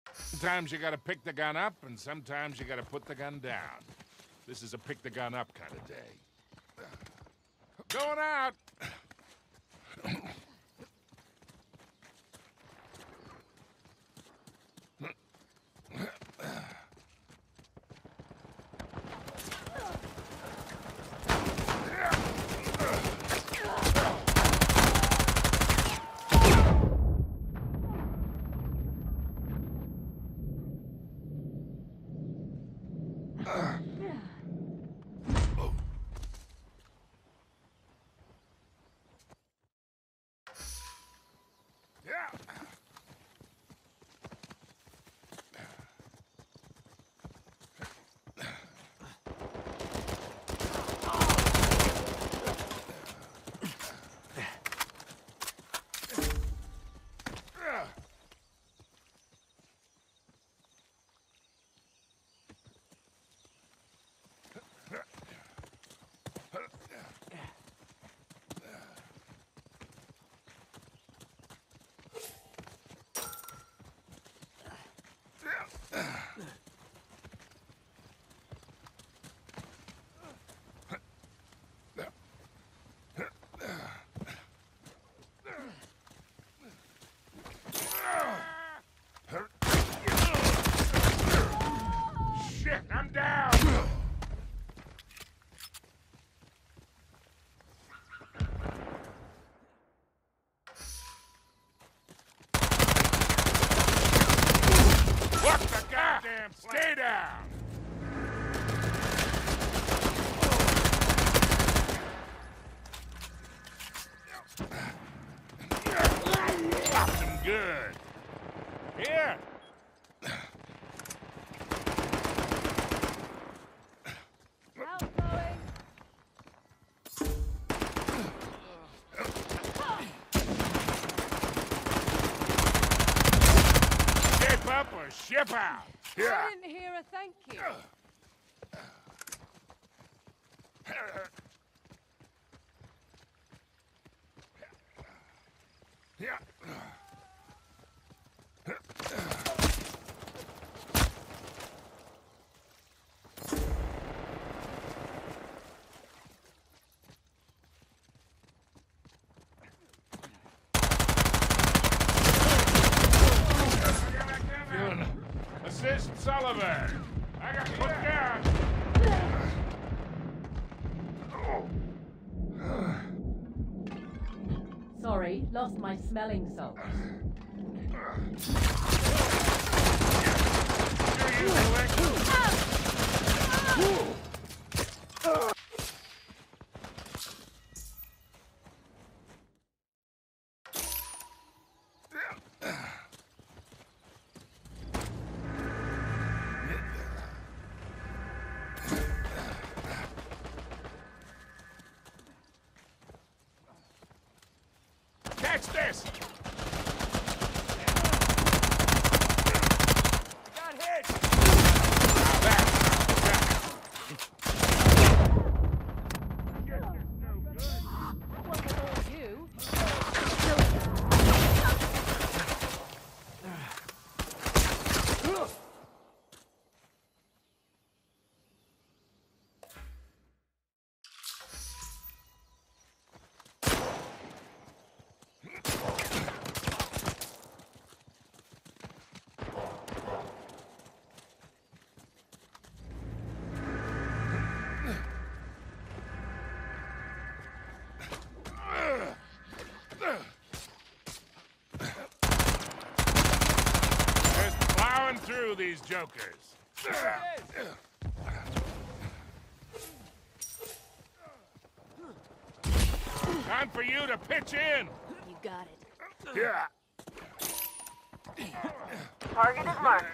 Sometimes you gotta pick the gun up, and sometimes you gotta put the gun down. This is a pick the gun up kind of day. Going out! Shit, I'm down! What the goddamn? Stay down! Popped him good. Here! Outgoing. Shape up or ship out! I didn't hear a thank you. Yeah. Assist Sullivan. I got put down. Sorry, lost my smelling salts. Catch this! Got hit! Now that's no good. What with all you? Just plowing through these jokers. Time for you to pitch in. You got it. Yeah. Target is marked.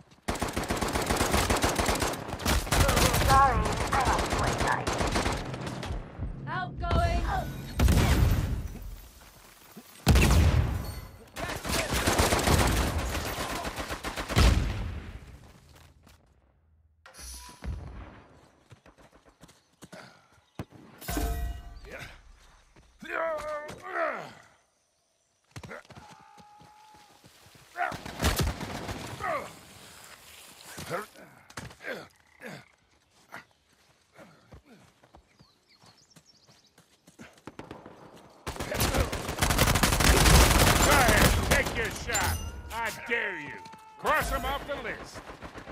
Sorry, I don't play nice. Cross them off the list.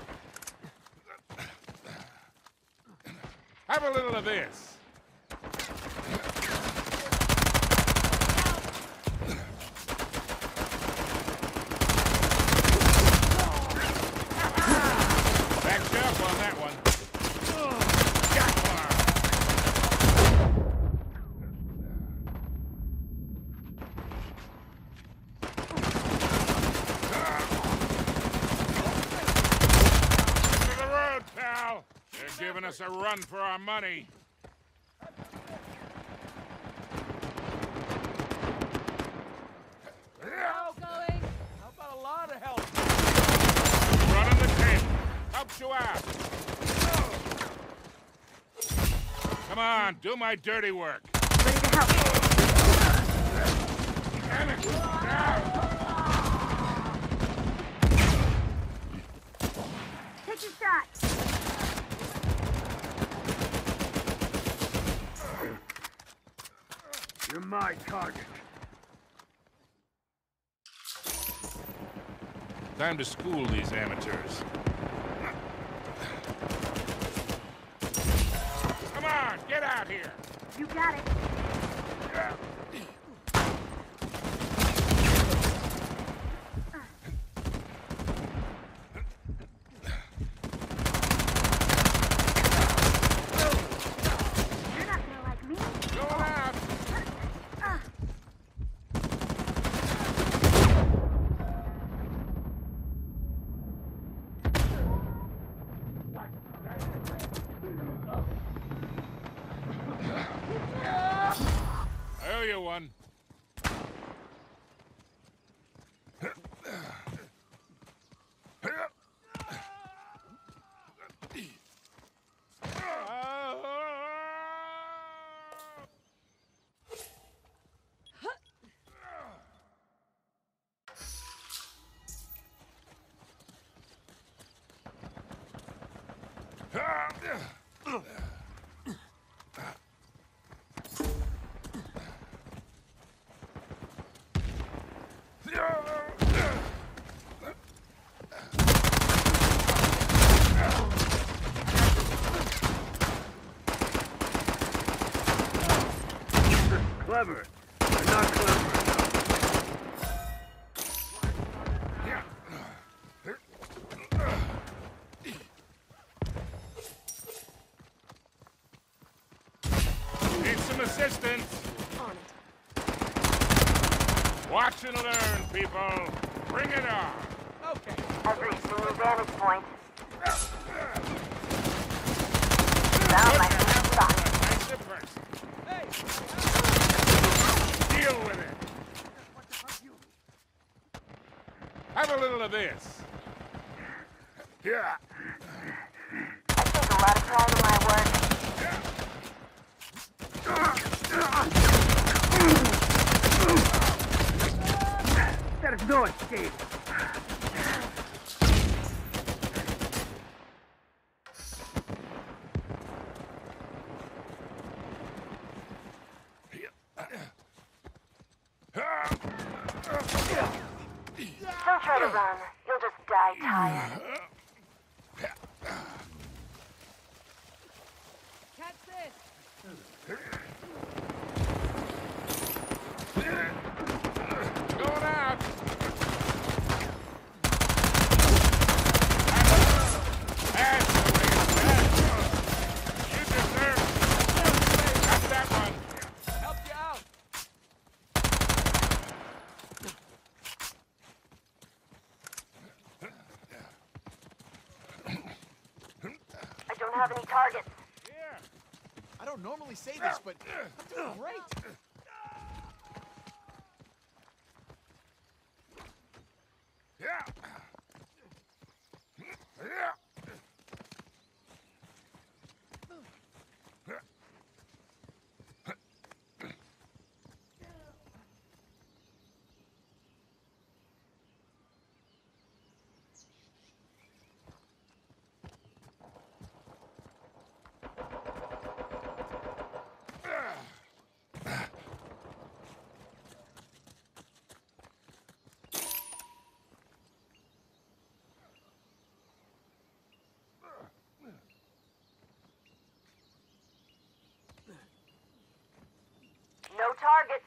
Have a little of this. Back you up on that one. To the road, pal. They're giving us a run for our money. How going? How about a lot of help? Running the table. Helps you out. Come on, do my dirty work. Ready to help. Damn it! Now! Take your shot. You're my target. Time to school these amateurs. Come on, get out here! You got it. You're not gonna like me. Going out! I owe you one. Clever. You're not clever enough. Need some assistance. On it. Watch and learn, people. Bring it on. Okay. I've reached a new vantage point. Found my new spot. Nice difference. Hey! Deal with it. Have a little of this. Yeah. I take a lot of pride in my work. That is no escape. Don't try to run. You'll just die tired. Catch this. Going out. That's the way it's done. You deserve it. Got that one. Help you out. I don't have any targets. Yeah. I don't normally say this, but I'm doing great. Yeah. Yeah. targets.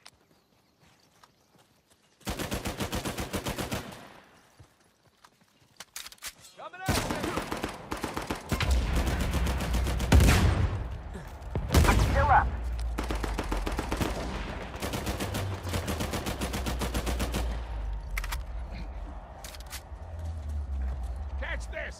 Coming out! Still up. Catch this!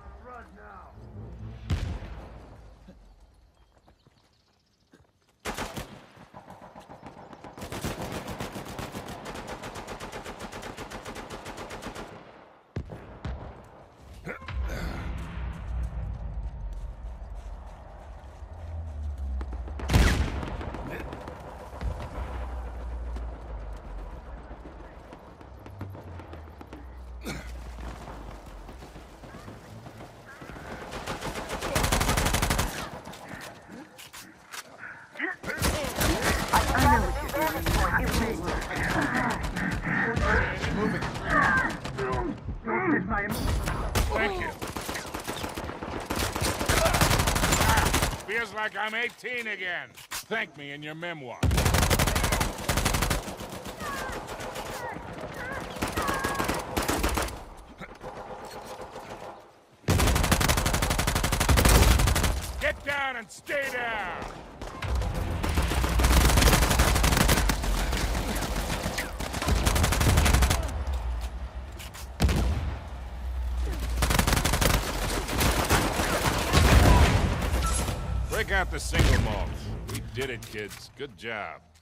Thank you. Feels like I'm 18 again. Thank me in your memoir. Get down and stay down! Break out the single malts. We did it, kids. Good job.